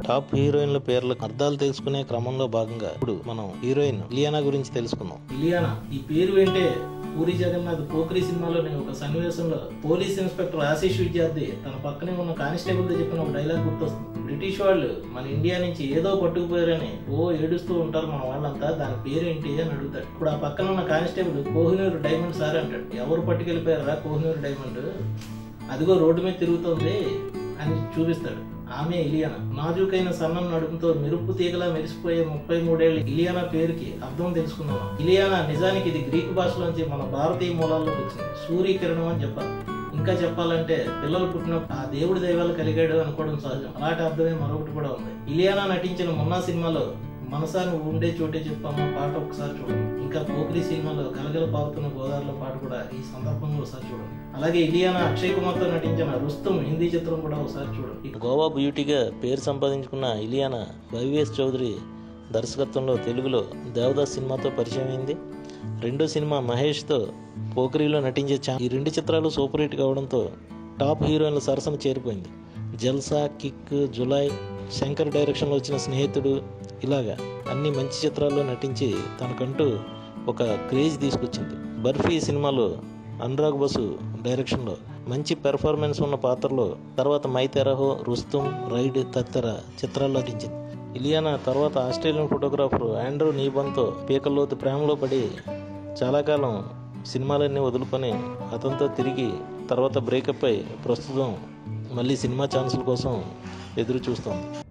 Top హీరోయిన్ల పేర్ల అర్థాలు తెలుసుకునే క్రమంలో భాగంగా ఇప్పుడు మనం హీరోయిన్ ఇలియానా గురించి తెలుసుకుందాం. ఇలియానా ఈ పేరు వింటే పూరి జగన్నాథ్ పోఖ్రీ సినిమాలోని ఒక సన్నివేశంలో పోలీస్ ఇన్స్పెక్టర్ ఆశీష్ విద్యార్థి తన పక్కనే ఉన్న కానిస్టేబుల్ తో చెప్పిన ఒక డైలాగ్ గుర్తొస్తుంది. బ్రిటిష్ వాళ్ళు మన ఇండియా నుంచి ఏదో పట్టుకుపోయారని ఏడుస్తూ ఉంటారు మన వాళ్ళంతా, దాని పేరేంటి అని అడుగుతాడు. ఇప్పుడు ఆ పక్కన ఉన్న కానిస్టేబుల్ కోహినూర్ డైమండ్ సార్ అంటాడు. ఎవరు పట్టుకెళ్ళిపోయారా కోహినూర్ డైమండ్, అదిగో రోడ్డు మీద తిరుగుతోంది అని చూపిస్తాడు. ఆమె ఇలియానా. నాజుకైన సన్నం నడుముతో మెరుపు తీగలా మెరిసిపోయే 33 ఏళ్ల ఇలియానా పేరుకి అర్థం తెలుసుకున్నాం. ఇలియానా నిజానికి ఇది గ్రీక్ భాషలోంచి మన భారతీయ మూలాల్లోకి వచ్చింది. సూర్యకిరణం అని చెప్పాలి. ఇంకా చెప్పాలంటే పిల్లలు పుట్టిన ఆ దేవుడి దైవాలు కలిగాడు అనుకోవడం సహజం. అలాంటి అర్థమే మరొకటి కూడా ఉంది. ఇలియానా నటించిన మొన్న సినిమాలో మనసా నువ్వు ఉండే చోటే చెప్పమ్మ పాట ఒకసారి చూడండి. ఇంకా పోఖ్రీ సినిమాలో గలగల పారుతున్న గోదావరిలో పాట కూడా ఈ సందర్భంలో ఒకసారి చూడండి. అలాగే ఇలియానా అక్షయ్ కుమార్ తో నటించిన రుస్తుం హిందీ చిత్రం కూడా ఒకసారి చూడండి. గోవా బ్యూటీగా పేరు సంపాదించుకున్న ఇలియానా వైవిఎస్ చౌదరి దర్శకత్వంలో తెలుగులో దేవదాస్ సినిమాతో పరిచయం అయింది. రెండో సినిమా మహేష్తో పోఖ్రీలో నటించే ఈ 2 చిత్రాలు సూపర్ హిట్ కావడంతో టాప్ హీరోయిన్ల సరసన చేరిపోయింది. జల్సా, కిక్, జులై, శంకర్ డైరెక్షన్లో వచ్చిన స్నేహితుడు, ఇలాగా అన్ని మంచి చిత్రాల్లో నటించి తనకంటూ ఒక క్రేజ్ తీసుకొచ్చింది. బర్ఫీ సినిమాలో అనురాగ్ బసు డైరెక్షన్లో మంచి పెర్ఫార్మెన్స్ ఉన్న పాత్రలో, తర్వాత మై తెరహో, రుస్తుం, రైడ్ తదితర చిత్రాల్లో నటించింది. ఇలియానా తర్వాత ఆస్ట్రేలియన్ ఫోటోగ్రాఫర్ ఆండ్రూ నీబన్తో పీకల్లోతు ప్రేమలో పడి చాలా కాలం సినిమాలన్నీ వదులుకొని అతనితో తిరిగి తర్వాత బ్రేకప్ అయి ప్రస్తుతం మళ్ళీ సినిమా ఛాన్సుల కోసం ఎదురు చూస్తోంది.